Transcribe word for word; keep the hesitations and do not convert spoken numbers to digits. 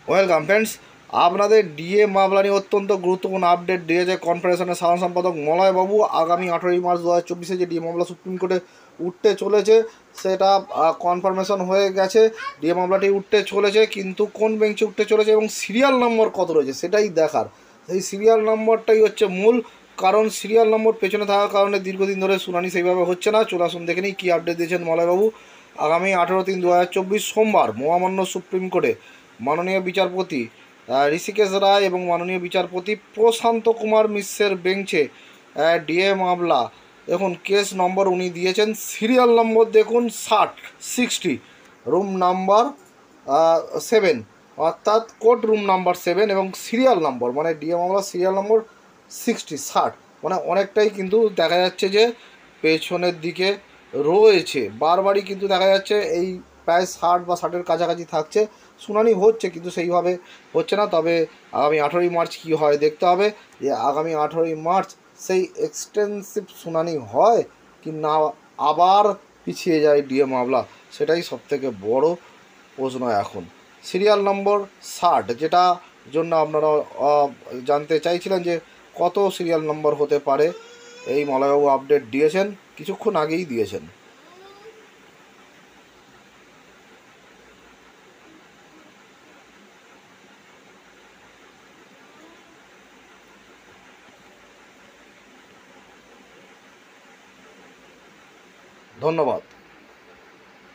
Welcome friends, আপনাদের DA মামলা নিয়ে অত্যন্ত গুরুত্বপূর্ণ আপডেট দিয়েছে কনফেডারেশনের সাধারণ সম্পাদক মলয়বাবু। আগামী আঠেরোই মার্চ দু হাজার চব্বিশে যে ডিএ মামলা সুপ্রিম কোর্টে উঠতে চলেছে সেটা কনফার্মেশন হয়ে গেছে। ডিএ মামলাটি উঠতে চলেছে, কিন্তু কোন বেঞ্চে উঠতে চলেছে এবং সিরিয়াল নম্বর কত রয়েছে সেটাই দেখার। সেই সিরিয়াল নম্বরটাই হচ্ছে মূল কারণ। সিরিয়াল নম্বর পেছনে থাকার কারণে দীর্ঘদিন ধরে শুনানি সেইভাবে হচ্ছে না। চলে আসুন দেখে নিই কী আপডেট দিয়েছেন মলয়বাবু। আগামী আঠেরো তিন দু হাজার চব্বিশ সোমবার মহামান্য সুপ্রিম কোর্টে মাননীয় বিচারপতি ঋষিকেশ রায় এবং মাননীয় বিচারপতি প্রশান্ত কুমার মিশ্রের বেঞ্চে ডিএ মামলা, দেখুন কেস নম্বর উনি দিয়েছেন, সিরিয়াল নম্বর দেখুন ষাট সিক্সটি, রুম নাম্বার সেভেন, অর্থাৎ কোর্ট রুম নাম্বার সেভেন এবং সিরিয়াল নম্বর মানে ডিএ মামলা সিরিয়াল নম্বর সিক্সটি ষাট, মানে অনেকটাই কিন্তু দেখা যাচ্ছে যে পেছনের দিকে রয়েছে। বারবারই কিন্তু দেখা যাচ্ছে এই প্রায় ষাট বা ষাটের কাছাকাছি থাকছে। শুনানি হচ্ছে কিন্তু সেইভাবে হচ্ছে না। তবে আগামী আঠেরোই মার্চ কী হয় দেখতে হবে, যে আগামী আঠেরোই মার্চ সেই এক্সটেন্সিভ শুনানি হয় কি না, আবার পিছিয়ে যায় ডিএ মামলা, সেটাই সবথেকে বড় প্রশ্ন এখন। সিরিয়াল নম্বর ষাট, যেটা জন্য আপনারা জানতে চাইছিলেন যে কত সিরিয়াল নম্বর হতে পারে, এই মলয়বাবু আপডেট দিয়েছেন, কিছুক্ষণ আগেই দিয়েছেন। ধন্যবাদ।